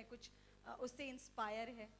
कुछ उससे इंस्पायर है?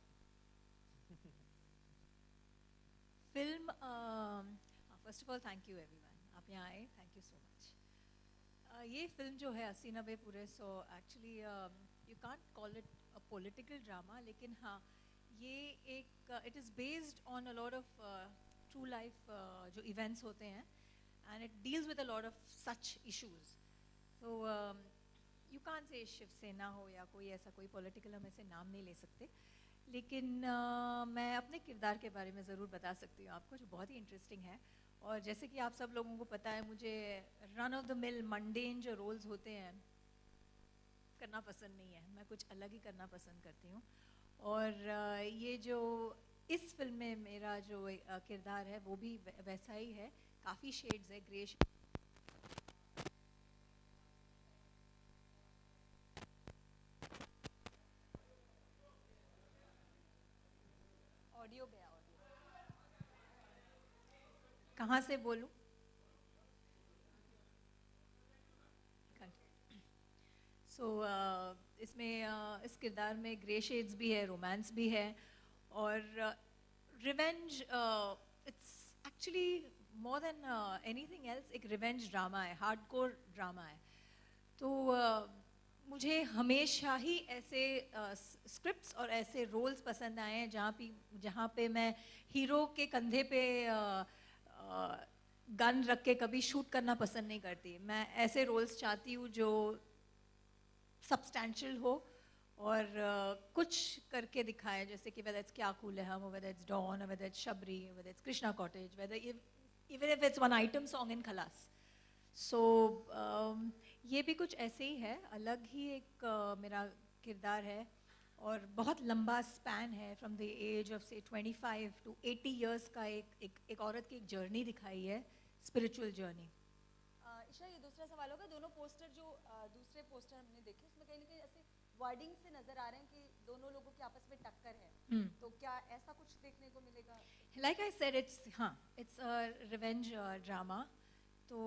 Film, first of all thank you everyone, आप यहाँ आए, थैंक यू सो मच। ये फिल्म जो है 80-90 पूरे, so actually you can't call it a political drama, लेकिन हाँ ये एक it is based on a lot of true life जो इवेंट्स होते हैं, and it deals with a lot of such issues. तो यू कांट से शिवसेना हो या कोई ऐसा कोई पॉलिटिकल, हम ऐसे नाम नहीं ले सकते, लेकिन मैं अपने किरदार के बारे में ज़रूर बता सकती हूँ आपको, जो बहुत ही इंटरेस्टिंग है। और जैसे कि आप सब लोगों को पता है, मुझे run of the mill mundane जो रोल्स होते हैं करना पसंद नहीं है, मैं कुछ अलग ही करना पसंद करती हूँ। और ये जो इस फिल्म में मेरा जो किरदार है वो भी वैसा ही है, काफ़ी शेड्स है, ग्रे ऑडियो गया, कहाँ से बोलूं? इसमें इस किरदार में ग्रे शेड्स भी है, रोमांस भी है, और revenge, it's actually more than anything else एक रिवेंज ड्रामा है, हार्डकोर ड्रामा है। तो मुझे हमेशा ही ऐसे स्क्रिप्ट्स और ऐसे रोल्स पसंद आए हैं जहाँ पे मैं हीरो के कंधे पे गन रख के कभी शूट करना पसंद नहीं करती। मैं ऐसे रोल्स चाहती हूँ जो सब्सटैंशियल हो और कुछ करके दिखाए, जैसे कि वेदर इट्स क्या कूल है हम, whether it's Don, whether it's Shabri, whether it's Krishna cottage, whether even if it's one item song in Khallas. So ये भी कुछ ऐसे ही है, अलग ही एक मेरा किरदार है, और बहुत लंबा स्पैन है, फ्रॉम द एज ऑफ से 25 to 80 ईयर्स का एक औरत की एक जर्नी दिखाई है, स्पिरिचुअल जर्नी। ईशा, ये दूसरा सवाल होगा, दोनों पोस्टर जो दूसरे पोस्टर हमने देखे उसमें कहीं ना कहीं ऐसे वर्डिंग से नजर आ रहे हैं कि दोनों लोगों की आपस में टक्कर है, तो क्या ऐसा कुछ देखने को मिलेगा? Like I said, it's a revenge drama. तो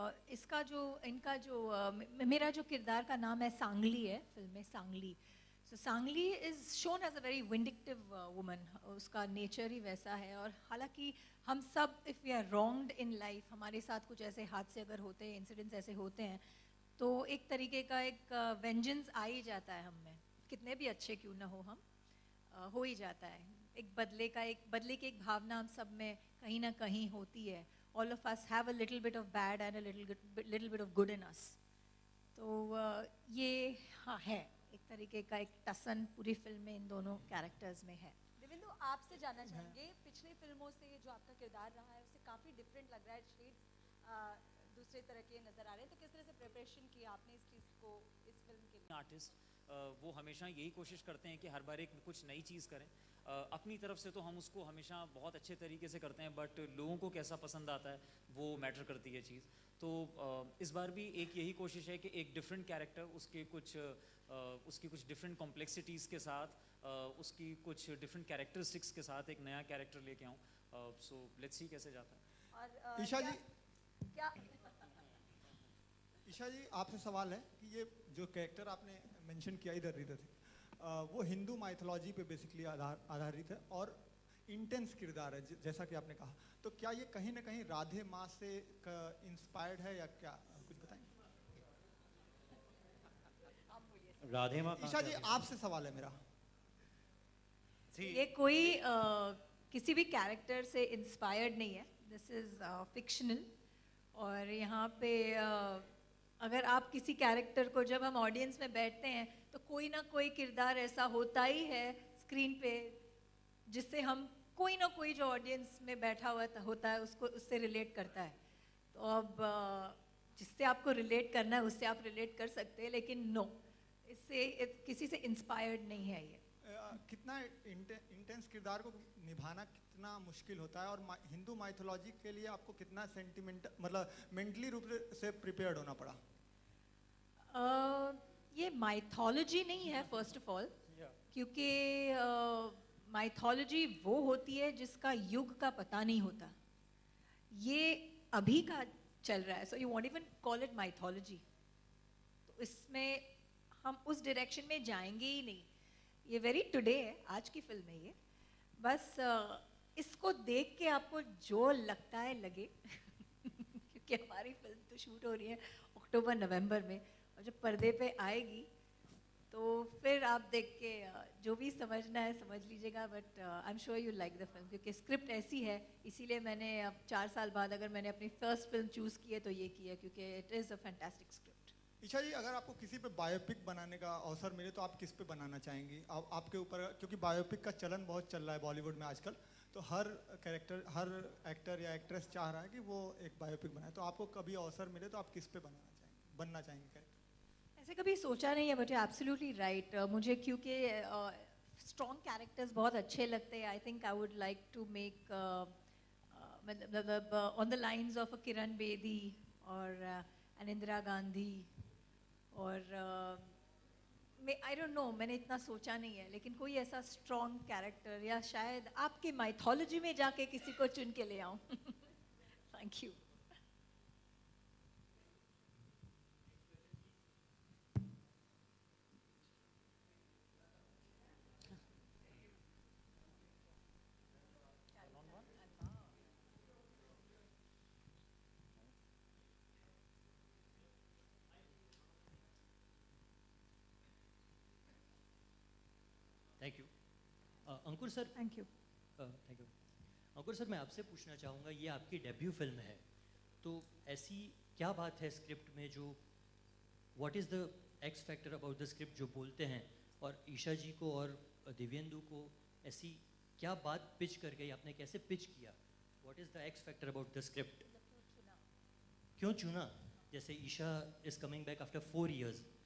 इनका जो मेरा जो किरदार का नाम है सांगली है फिल्म में, Sangli. So Sangli is shown as a very vindictive woman, उसका नेचर ही वैसा है। और हालांकि हम सब, if we are wronged in life, हमारे साथ कुछ ऐसे हादसे अगर होते हैं, इंसिडेंट्स ऐसे होते हैं, तो एक तरीके का एक वेंजेंस आ ही जाता है हम में, कितने भी अच्छे क्यों ना हो हम, हो ही जाता है। एक बदले की एक भावना हम सब में कहीं ना कहीं होती है। All of us have a little bit of bad and a little bit of good in us. तो ये हाँ है एक तरीके का एक टसन पूरी फिल्म में इन दोनों कैरेक्टर्स में है। देवेंदु, आपसे जानना चाहेंगे, पिछली फिल्मों से जो आपका किरदार रहा है उससे काफ़ी डिफरेंट लग रहा है, शेड्स दूसरे तरह के नज़र आ रहे हैं, तो किस तरह से प्रिपरेशन की आपने इस चीज़ को इस फिल्म के लिए? आर्टिस्ट वो हमेशा यही कोशिश करते हैं कि हर बार एक कुछ नई चीज़ करें। अपनी तरफ से तो हम उसको हमेशा बहुत अच्छे तरीके से करते हैं, बट लोगों को कैसा पसंद आता है वो मैटर करती है चीज़। तो इस बार भी एक यही कोशिश है कि एक डिफरेंट कैरेक्टर, उसकी कुछ डिफरेंट कॉम्प्लेक्सिटीज़ के साथ, उसकी कुछ डिफरेंट कैरेक्टरिस्टिक्स के साथ एक नया कैरेक्टर लेके आऊँ। सो लेट्स सी कैसे जाता है। और ईशा जी, क्या ईशा जी आपसे सवाल है कि ये जो कैरेक्टर आपने मेंशन किया इधर वो हिंदू माइथोलॉजी पे बेसिकली आधारित है और इंटेंस किरदार है, जैसा कि आपने कहा, तो क्या ये कहीं ना कहीं राधे माँ से इंस्पायर्ड है या क्या, कुछ बताएंगे? राधे माँ ईशा जी आपसे सवाल है मेरा। ये कोई किसी भी कैरेक्टर से इंस्पायर्ड नहीं है, दिस इज़ फिक्शनल। और यहाँ पे अगर आप किसी कैरेक्टर को, जब हम ऑडियंस में बैठते हैं तो कोई ना कोई किरदार ऐसा होता ही है स्क्रीन पे जिससे हम, कोई ना कोई जो ऑडियंस में बैठा हुआ होता है उससे रिलेट करता है। तो अब जिससे आपको रिलेट करना है उससे आप रिलेट कर सकते हैं, लेकिन नो, इससे किसी से इंस्पायर्ड नहीं है ये। कितना इंटेंस किरदार को निभाना कितना मुश्किल होता है, और हिंदू माइथोलॉजी के लिए आपको कितना सेंटिमेंट, मतलब मेंटली रूप से प्रिपेयर्ड होना पड़ा? ये माइथोलॉजी नहीं है फर्स्ट ऑफ ऑल, क्योंकि माइथोलॉजी वो होती है जिसका युग का पता नहीं होता। ये अभी का चल रहा है, so you won't even call it mythology. तो इसमें हम उस डायरेक्शन में जाएंगे ही नहीं। ये वेरी टुडे है, आज की फिल्म है ये। बस इसको देख के आपको जो लगता है लगे क्योंकि हमारी फिल्म तो शूट हो रही है अक्टूबर नवंबर में, और जब पर्दे पे आएगी तो फिर आप देख के जो भी समझना है समझ लीजिएगा। But I am sure you like the film, क्योंकि स्क्रिप्ट ऐसी है, इसीलिए मैंने अब 4 साल बाद अगर मैंने अपनी फर्स्ट फिल्म चूज़ की है तो ये की है, क्योंकि it is a fantastic script. Isha ji, अगर आपको किसी पे बायोपिक बनाने का अवसर मिले तो आप किस पे बनाना चाहेंगी? आपके ऊपर, क्योंकि बायोपिक का चलन बहुत चल रहा है बॉलीवुड में आजकल, तो हर कैरेक्टर, हर एक्टर या एक्ट्रेस चाह रहा है कि वो एक बायोपिक बनाए, तो आपको कभी अवसर मिले तो आप किस पे बनना चाहेंगे कैरेक्टर? ऐसे कभी सोचा नहीं है, बट एब्सोल्युटली राइट। मुझे क्योंकि स्ट्रॉन्ग कैरेक्टर्स बहुत अच्छे लगते हैं। I think I would like to make मतलब on the lines of a Kiran Bedi और एन इंदिरा गांधी, और आई डोंट नो, मैंने इतना सोचा नहीं है, लेकिन कोई ऐसा स्ट्रॉन्ग कैरेक्टर, या शायद आपके माइथोलॉजी में जाके किसी को चुन के ले आऊं। Thank you. Thank you. Ankur sir, thank you. Thank you. Ankur sir, मैं आपसे पूछना चाहूँगा, ये आपकी डेब्यू फिल्म है, तो ऐसी क्या बात है स्क्रिप्ट में जो, what is the X factor about the script जो बोलते हैं, और ईशा जी को और दिव्येंदु को ऐसी क्या बात पिच कर गई, आपने कैसे पिच किया? What is the X factor about the script? क्यों चुना? जैसे Isha is coming back after 4 years,